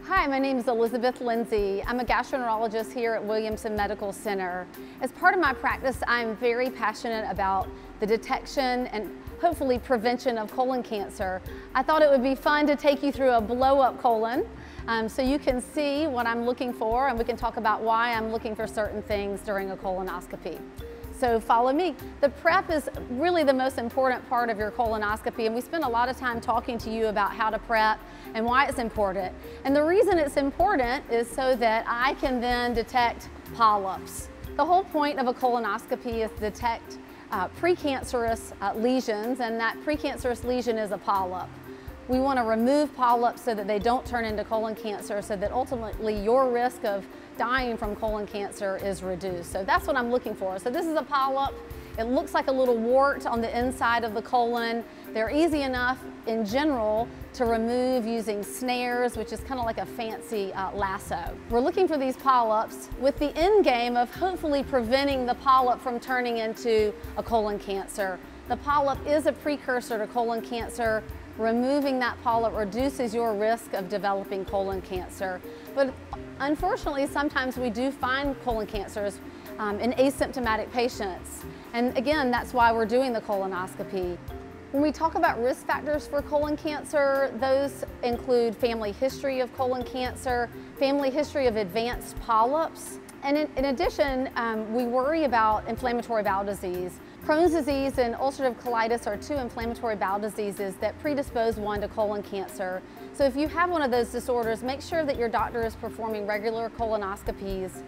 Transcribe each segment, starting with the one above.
Hi, my name is Elizabeth Lindsay. I'm a gastroenterologist here at Williamson Medical Center. As part of my practice, I'm very passionate about the detection and hopefully prevention of colon cancer. I thought it would be fun to take you through a blow-up colon so you can see what I'm looking for, and we can talk about why I'm looking for certain things during a colonoscopy. So follow me. The prep is really the most important part of your colonoscopy, and we spend a lot of time talking to you about how to prep and why it's important. And the reason it's important is so that I can then detect polyps. The whole point of a colonoscopy is to detect precancerous lesions, and that precancerous lesion is a polyp. We want to remove polyps so that they don't turn into colon cancer, so that ultimately your risk of dying from colon cancer is reduced. So that's what I'm looking for. So this is a polyp. It looks like a little wart on the inside of the colon. They're easy enough in general to remove using snares, which is kind of like a fancy lasso. We're looking for these polyps with the end game of hopefully preventing the polyp from turning into a colon cancer. The polyp is a precursor to colon cancer. Removing that polyp reduces your risk of developing colon cancer. But unfortunately, sometimes we do find colon cancers in asymptomatic patients. And again, that's why we're doing the colonoscopy. When we talk about risk factors for colon cancer, those include family history of colon cancer, family history of advanced polyps, and in addition, we worry about inflammatory bowel disease. Crohn's disease and ulcerative colitis are two inflammatory bowel diseases that predispose one to colon cancer. So if you have one of those disorders, make sure that your doctor is performing regular colonoscopies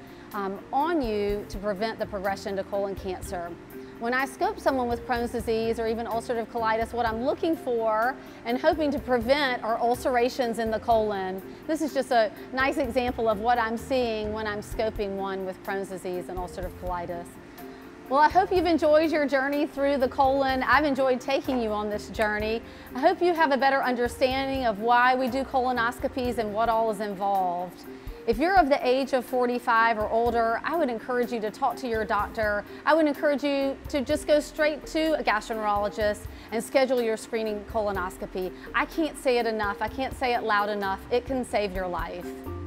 on you to prevent the progression to colon cancer. When I scope someone with Crohn's disease or even ulcerative colitis, what I'm looking for and hoping to prevent are ulcerations in the colon. This is just a nice example of what I'm seeing when I'm scoping one with Crohn's disease and ulcerative colitis. Well, I hope you've enjoyed your journey through the colon. I've enjoyed taking you on this journey. I hope you have a better understanding of why we do colonoscopies and what all is involved. If you're of the age of 45 or older, I would encourage you to talk to your doctor. I would encourage you to just go straight to a gastroenterologist and schedule your screening colonoscopy. I can't say it enough. I can't say it loud enough. It can save your life.